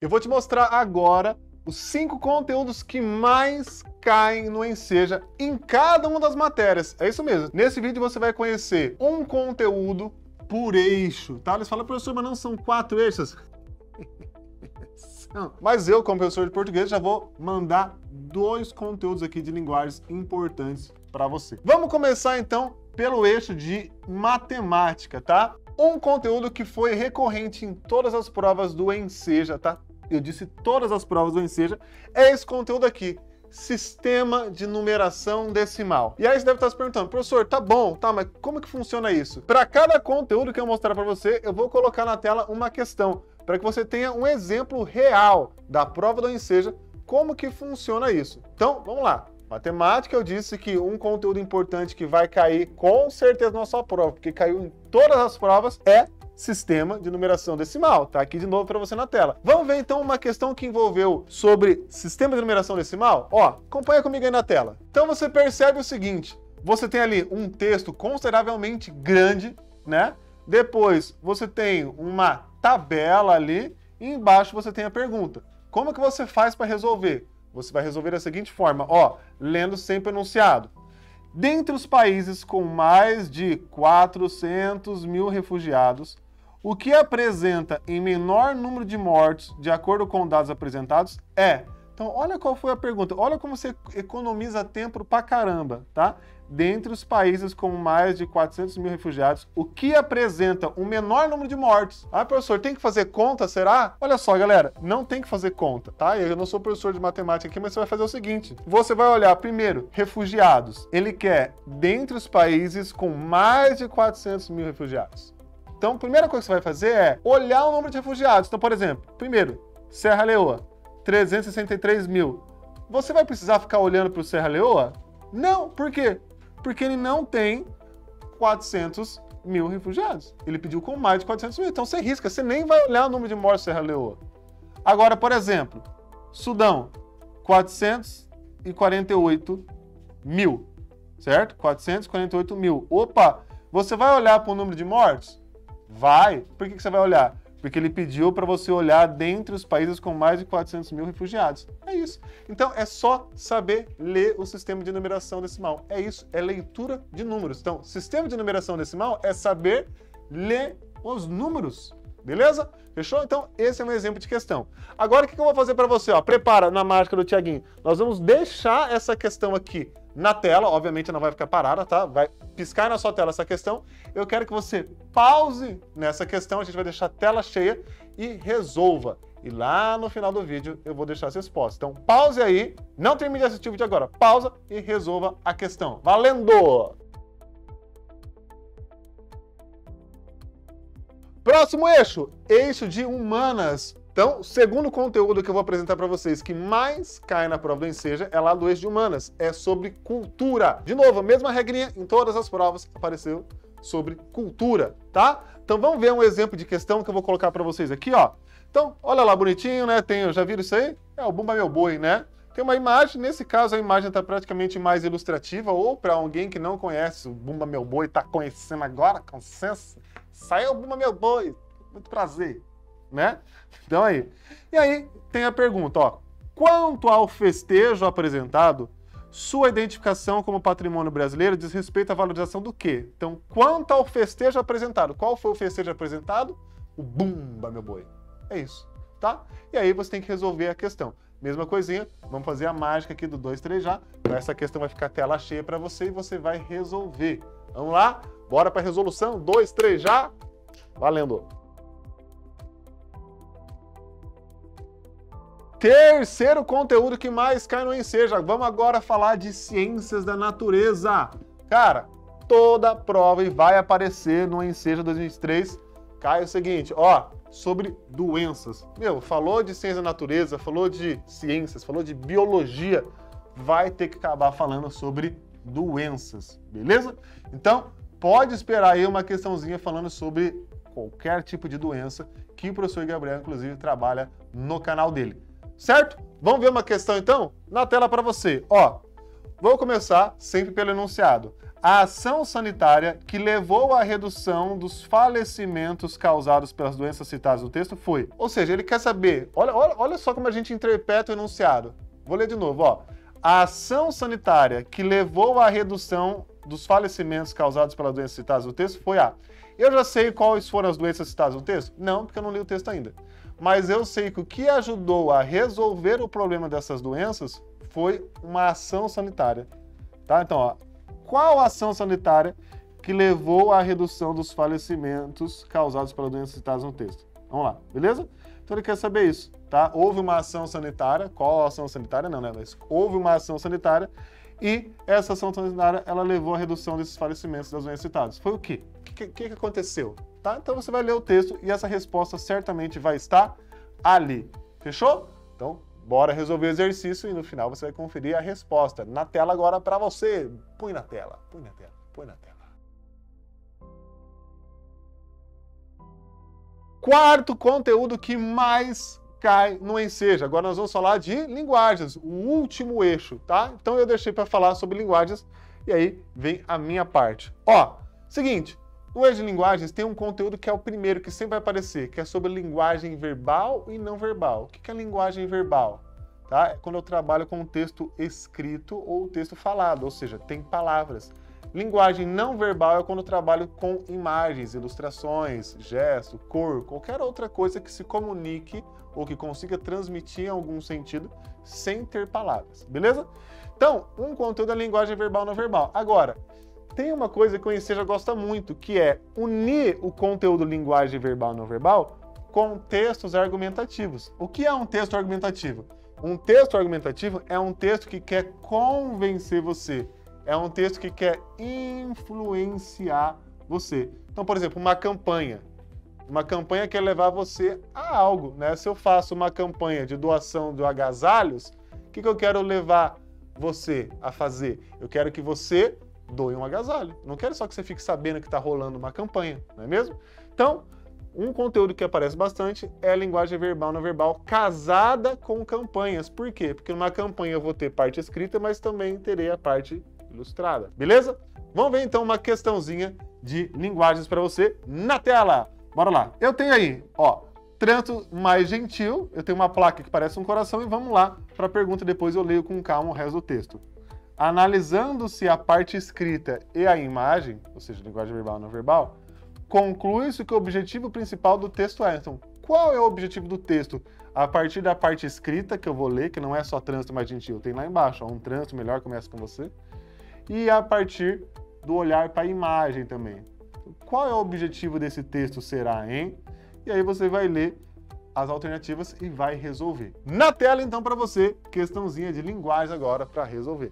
Eu vou te mostrar agora os 5 conteúdos que mais caem no Enseja em cada uma das matérias. É isso mesmo. Nesse vídeo você vai conhecer um conteúdo por eixo, tá? Eles falam, professor, mas não são 4 eixos? Não. Mas eu, como professor de português, já vou mandar 2 conteúdos aqui de linguagens importantes para você. Vamos começar então pelo eixo de matemática, tá? Um conteúdo que foi recorrente em todas as provas do Enseja, tá? Eu disse todas as provas do Enseja, é esse conteúdo aqui, sistema de numeração decimal. E aí você deve estar se perguntando, professor, tá bom, tá, mas como que funciona isso? Para cada conteúdo que eu mostrar para você, eu vou colocar na tela uma questão, para que você tenha um exemplo real da prova do Enseja, como que funciona isso. Então, vamos lá. Matemática, eu disse que um conteúdo importante que vai cair com certeza na sua prova, porque caiu em todas as provas, é sistema de numeração decimal. Tá aqui de novo para você na tela. Vamos ver então uma questão que envolveu sobre sistema de numeração decimal? Ó, acompanha comigo aí na tela. Então você percebe o seguinte, você tem ali um texto consideravelmente grande, né? Depois você tem uma tabela ali e embaixo você tem a pergunta. Como que você faz para resolver? Você vai resolver da seguinte forma, ó, lendo sempre o enunciado. Dentre os países com mais de 400 mil refugiados, o que apresenta em menor número de mortes, de acordo com dados apresentados, é... Então, olha qual foi a pergunta. Olha como você economiza tempo pra caramba, tá? Dentre os países com mais de 400 mil refugiados, o que apresenta o menor número de mortes? Ah, professor, tem que fazer conta, será? Olha só, galera, não tem que fazer conta, tá? Eu não sou professor de matemática aqui, mas você vai fazer o seguinte. Você vai olhar primeiro, refugiados. Ele quer dentre os países com mais de 400 mil refugiados. Então, a primeira coisa que você vai fazer é olhar o número de refugiados. Então, por exemplo, primeiro, Serra Leoa, 363 mil. Você vai precisar ficar olhando para o Serra Leoa? Não, por quê? Porque ele não tem 400 mil refugiados. Ele pediu com mais de 400 mil, então você risca, você nem vai olhar o número de mortes do Serra Leoa. Agora, por exemplo, Sudão, 448 mil, certo? 448 mil. Opa, você vai olhar para o número de mortes? Vai. Por que você vai olhar? Porque ele pediu para você olhar dentre os países com mais de 400 mil refugiados. É isso. Então, é só saber ler o sistema de numeração decimal. É isso, é leitura de números. Então, sistema de numeração decimal é saber ler os números. Beleza? Fechou? Então, esse é um exemplo de questão. Agora, o que eu vou fazer para você? Ó, prepara na mágica do Tiaguinho. Nós vamos deixar essa questão aqui na tela, obviamente não vai ficar parada, tá? Vai piscar na sua tela essa questão. Eu quero que você pause nessa questão, a gente vai deixar a tela cheia e resolva. E lá no final do vídeo eu vou deixar as respostas. Então pause aí, não termine de assistir o vídeo agora, pausa e resolva a questão. Valendo! Próximo eixo, eixo de humanas. Então, o segundo conteúdo que eu vou apresentar para vocês que mais cai na prova do Enseja é lá do eixo de humanas, é sobre cultura. De novo, a mesma regrinha em todas as provas apareceu sobre cultura, tá? Então vamos ver um exemplo de questão que eu vou colocar para vocês aqui, ó. Então, olha lá, bonitinho, né? Já viram isso aí? É o Bumba Meu Boi, né? Tem uma imagem, nesse caso a imagem está praticamente mais ilustrativa, ou para alguém que não conhece o Bumba Meu Boi, está conhecendo agora, com licença, saiu o Bumba Meu Boi, muito prazer. Né? Então aí. E aí tem a pergunta, ó. Quanto ao festejo apresentado, sua identificação como patrimônio brasileiro diz respeito à valorização do quê? Então, quanto ao festejo apresentado, qual foi o festejo apresentado? O Bumba Meu Boi. É isso, tá? E aí você tem que resolver a questão. Mesma coisinha, vamos fazer a mágica aqui do 2, 3 já. Essa questão vai ficar tela cheia para você e você vai resolver. Vamos lá? Bora para a resolução? 2, 3 já? Valendo! Terceiro conteúdo que mais cai no Enseja. Vamos agora falar de ciências da natureza. Cara, toda prova e vai aparecer no Enseja 2023. Cai o seguinte, ó, sobre doenças. Meu, falou de ciência da natureza, falou de ciências, falou de biologia, vai ter que acabar falando sobre doenças, beleza? Então, pode esperar aí uma questãozinha falando sobre qualquer tipo de doença que o professor Gabriel, inclusive, trabalha no canal dele. Certo? Vamos ver uma questão, então? Na tela para você. Ó, vou começar sempre pelo enunciado. A ação sanitária que levou à redução dos falecimentos causados pelas doenças citadas no texto foi. Ou seja, ele quer saber, olha só como a gente interpreta o enunciado. Vou ler de novo, ó. A ação sanitária que levou à redução dos falecimentos causados pelas doenças citadas no texto foi a. Eu já sei quais foram as doenças citadas no texto? Não, porque eu não li o texto ainda. Mas eu sei que o que ajudou a resolver o problema dessas doenças foi uma ação sanitária. Tá? Então, ó, qual a ação sanitária que levou à redução dos falecimentos causados pelas doenças citadas no texto? Vamos lá, beleza? Então ele quer saber isso, tá? Houve uma ação sanitária, qual a ação sanitária? Não, né? Mas houve uma ação sanitária e essa ação sanitária, ela levou à redução desses falecimentos das doenças citadas. Foi o quê? O que aconteceu? Tá? Então você vai ler o texto e essa resposta certamente vai estar ali. Fechou? Então, bora resolver o exercício e no final você vai conferir a resposta. Na tela agora para você. Põe na tela, põe na tela, põe na tela. Quarto conteúdo que mais cai no Enseja. Agora nós vamos falar de linguagens, o último eixo, tá? Então eu deixei para falar sobre linguagens e aí vem a minha parte. Ó, seguinte, no eixo de linguagens tem um conteúdo que é o primeiro que sempre vai aparecer, que é sobre linguagem verbal e não verbal. O que é linguagem verbal? Tá? É quando eu trabalho com um texto escrito ou texto falado, ou seja, tem palavras. Linguagem não verbal é quando eu trabalho com imagens, ilustrações, gesto, cor, qualquer outra coisa que se comunique ou que consiga transmitir em algum sentido sem ter palavras, beleza? Então, um conteúdo é linguagem verbal não verbal. Agora, tem uma coisa que o Enseja gosta muito, que é unir o conteúdo linguagem verbal não verbal com textos argumentativos. O que é um texto argumentativo? Um texto argumentativo é um texto que quer convencer você. É um texto que quer influenciar você. Então, por exemplo, uma campanha. Uma campanha quer levar você a algo, né? Se eu faço uma campanha de doação de agasalhos, o que eu quero levar você a fazer? Eu quero que você doe um agasalho. Não quero só que você fique sabendo que está rolando uma campanha, não é mesmo? Então, um conteúdo que aparece bastante é a linguagem verbal não verbal casada com campanhas. Por quê? Porque numa campanha eu vou ter parte escrita, mas também terei a parte ilustrada. Beleza? Vamos ver então uma questãozinha de linguagens para você na tela. Bora lá. Eu tenho aí, ó, trânsito mais gentil. Eu tenho uma placa que parece um coração e vamos lá para a pergunta. Depois eu leio com calma o resto do texto. Analisando-se a parte escrita e a imagem, ou seja, linguagem verbal não verbal, conclui-se que o objetivo principal do texto é. Então, qual é o objetivo do texto? A partir da parte escrita, que eu vou ler, que não é só trânsito mais gentil, tem lá embaixo, ó, um trânsito melhor começa com você. E a partir do olhar para a imagem também. Qual é o objetivo desse texto será, hein? E aí você vai ler as alternativas e vai resolver. Na tela, então, para você, questãozinha de linguagem agora para resolver.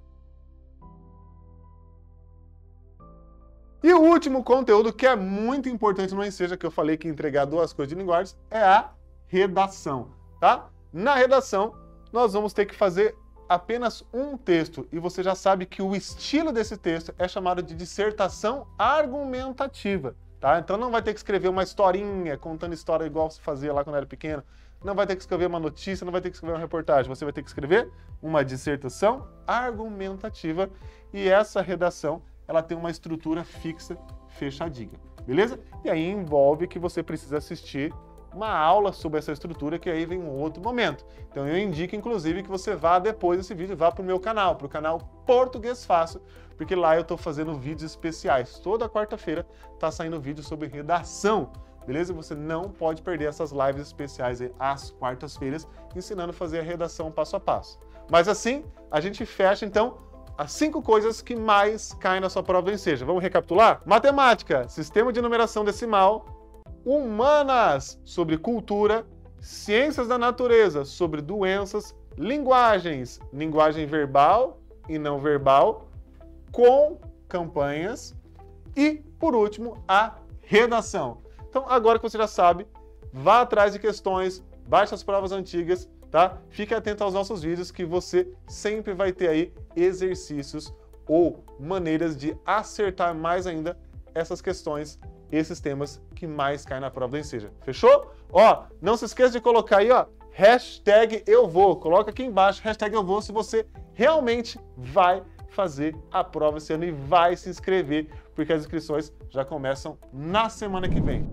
E o último conteúdo que é muito importante no Enseja, que eu falei que ia entregar duas coisas de linguagens, é a redação, tá? Na redação, nós vamos ter que fazer apenas um texto, e você já sabe que o estilo desse texto é chamado de dissertação argumentativa, tá? Então não vai ter que escrever uma historinha, contando história igual você fazia lá quando era pequeno, não vai ter que escrever uma notícia, não vai ter que escrever uma reportagem, você vai ter que escrever uma dissertação argumentativa, e essa redação ela tem uma estrutura fixa, fechadinha, beleza? E aí envolve que você precisa assistir uma aula sobre essa estrutura, que aí vem um outro momento. Então eu indico, inclusive, que você vá depois desse vídeo, vá para o meu canal, para o canal Português Fácil, porque lá eu estou fazendo vídeos especiais. Toda quarta-feira está saindo vídeo sobre redação, beleza? Você não pode perder essas lives especiais aí, às quartas-feiras, ensinando a fazer a redação passo a passo. Mas assim, a gente fecha, então, as 5 coisas que mais caem na sua prova do Enseja. Vamos recapitular? Matemática, sistema de numeração decimal, humanas, sobre cultura, ciências da natureza, sobre doenças, linguagens, linguagem verbal e não verbal, com campanhas e, por último, a redação. Então, agora que você já sabe, vá atrás de questões, baixe as provas antigas, tá? Fique atento aos nossos vídeos que você sempre vai ter aí exercícios ou maneiras de acertar mais ainda essas questões, esses temas que mais caem na prova do Enseja. Fechou? Ó, não se esqueça de colocar aí, ó, hashtag eu vou. Coloca aqui embaixo, hashtag eu vou, se você realmente vai fazer a prova esse ano e vai se inscrever, porque as inscrições já começam na semana que vem.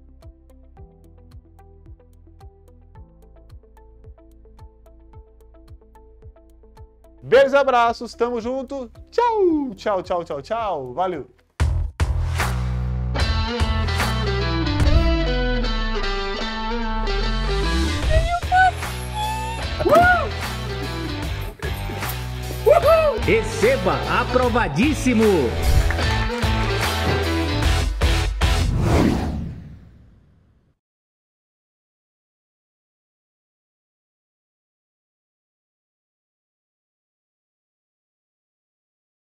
Beijos e abraços, tamo junto. Tchau, tchau, tchau, tchau, tchau. Valeu. Receba aprovadíssimo!